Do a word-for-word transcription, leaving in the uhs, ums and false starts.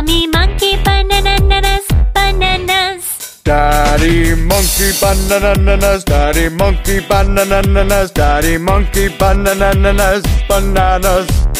Mommy monkey, bananas, bananas. Daddy monkey, bananas. Daddy monkey, bananas. Daddy monkey, bananas, bananas.